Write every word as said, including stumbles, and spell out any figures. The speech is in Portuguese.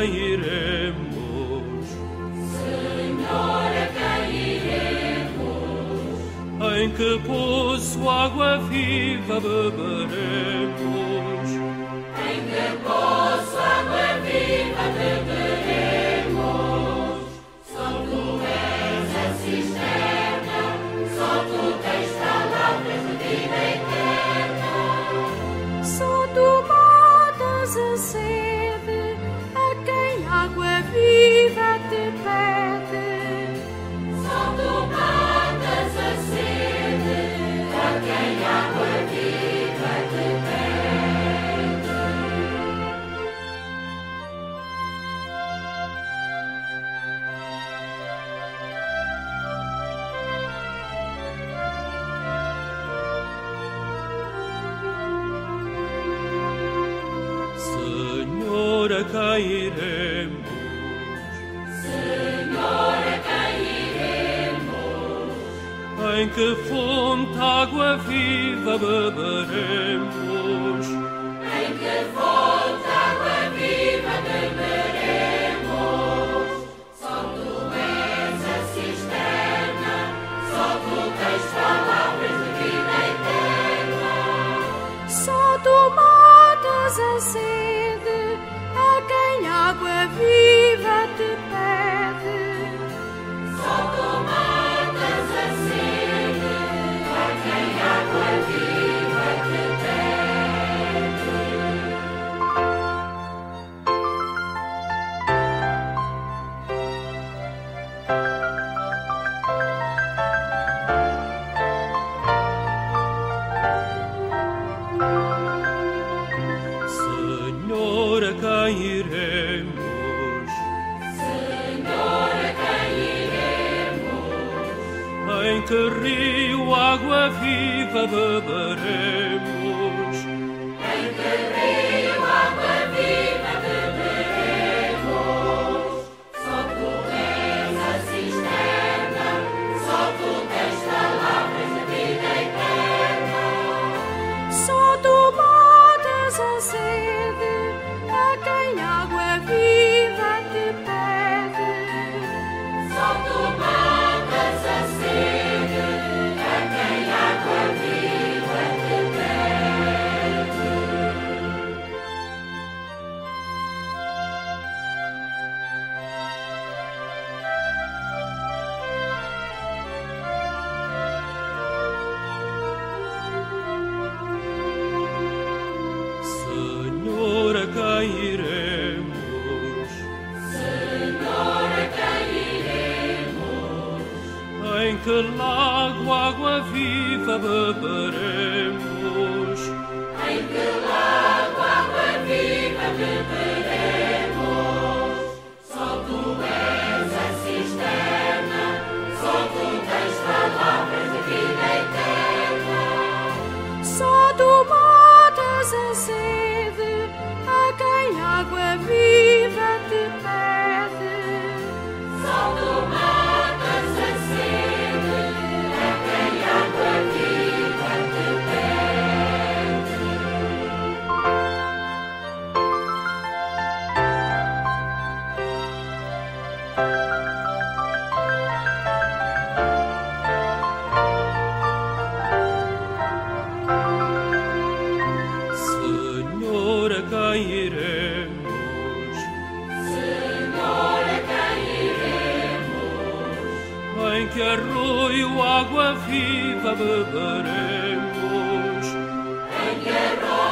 quem iremos? Senhor, a quem iremos? Em que poço água viva beberemos? Em que poço água viva beberemos? Só tu és a cisterna, só tu tens palavras de vida eterna. Só tu matas a sede a quem água viva te pede. Só tu matas a sede a quem água viva te pede. Senhor, a quem iremos? Senhor, a quem iremos? Em que fonte água viva beberemos? Em que fonte água viva beberemos? Só tu és a cisterna, só tu tens palavras de vida eterna. Só tu matas a sede a quem água viva te pede. Só tu matas a sede a quem água viva te pede. Senhor, a quem iremos? Senhor, a quem iremos? Em que rio água viva beberemos? Em que rio água viva beberemos? Só tu és a cisterna, só tu tens palavras de vida eterna. Só tu matas a sede a quem água viva te pede. Só tu matas a sede a quem água viva te pede. Senhor, a quem iremos? Senhor, a quem iremos? Em que lago água viva beberemos? Em que lago água viva beberemos? Só tu és a cisterna, só tu tens palavras de vida eterna. Só tu matas a sede a quem água viva te pede. Só tu matas a sede a quem água viva te pede. Senhor, a quem iremos? Senhor, a quem iremos? Em que arroio água viva beberemos? Em que arroio